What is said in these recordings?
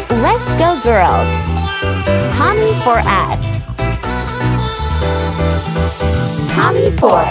Let's go girls! Kami4. Kami4.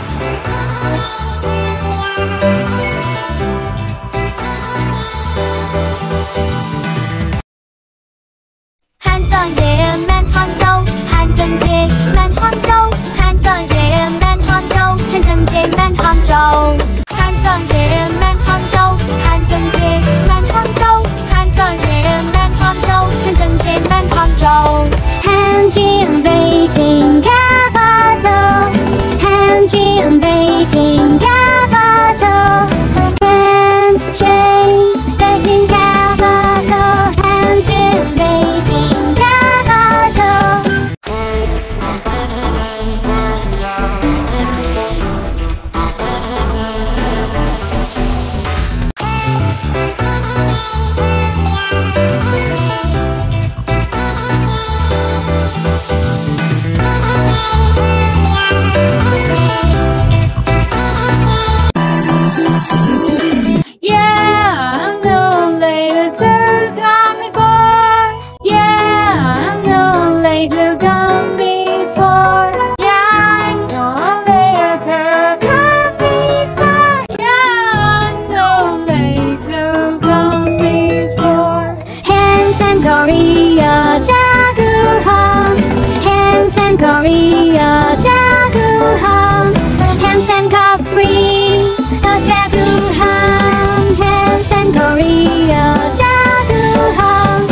Hands on yeah, man Hangzhou. Hands on yeah, man Hangzhou. Hands on yeah, man Hangzhou. Hands on yeah, man Hangzhou. Hands on yeah, man Hangzhou. Hands on yeah, man Hangzhou. Hands on yeah, man Hangzhou. Hands on yeah, man Hangzhou. 韩军北京开发走，韩军北京开发走，韩军北京开发走，韩军北京开发走。Korea jaguhong, hands and Korea jaguhong, hands and Capri jaguhong, hands and Korea jaguhong.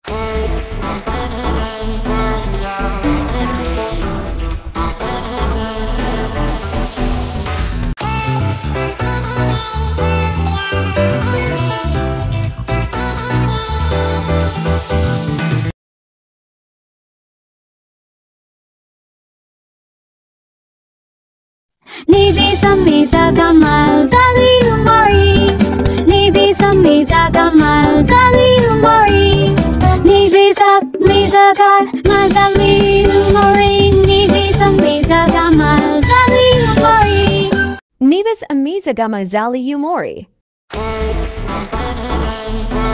Ni bisa misa kamal zali umari, ni bisa misa kamal zali umari, ni bisa misa kamal zali umari, ni bisa misa kamal zali umari. Nibis Amiza Gamazali Umori.